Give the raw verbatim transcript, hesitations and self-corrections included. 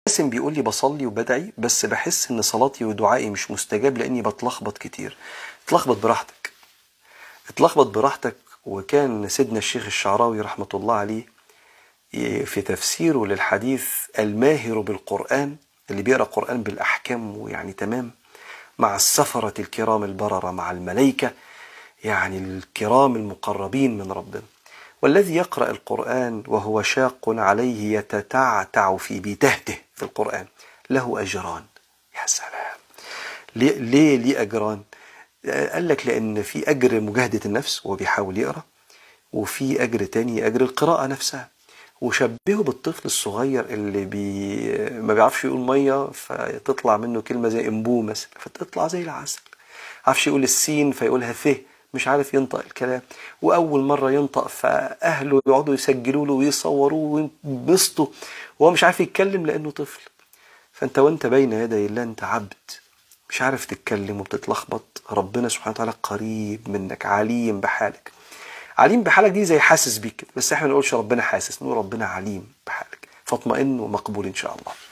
باسم بيقول لي بصلي وبدعي بس بحس ان صلاتي ودعائي مش مستجاب لاني بتلخبط كتير. اتلخبط براحتك، اتلخبط براحتك. وكان سيدنا الشيخ الشعراوي رحمة الله عليه في تفسيره للحديث الماهر بالقرآن، اللي بيقرأ قرآن بالأحكام ويعني تمام، مع السفرة الكرام البررة، مع الملائكة يعني الكرام المقربين من ربنا، والذي يقرأ القرآن وهو شاق عليه يتتعتع في بيتهته في القرآن له أجران. يا سلام! ليه ليه, ليه أجران؟ قال لك لأن في أجر مجاهدة النفس وهو بيحاول يقرأ، وفي أجر تاني أجر القراءة نفسها. وشبهه بالطفل الصغير اللي بي ما بيعرفش يقول مية فتطلع منه كلمة زي انبو مثلا فتطلع زي العسل، عارفش يقول السين فيقولها ث، مش عارف ينطق الكلام، وأول مرة ينطق فأهله يقعدوا يسجلوا له ويصوروه وينبسطوا وهو مش عارف يتكلم لأنه طفل. فأنت وأنت بين يدي الله أنت عبد مش عارف تتكلم وبتتلخبط، ربنا سبحانه وتعالى قريب منك، عليم بحالك. عليم بحالك دي زي حاسس بيك، بس احنا ما نقولش ربنا حاسس، نقول ربنا عليم بحالك، فاطمئن ومقبول إن شاء الله.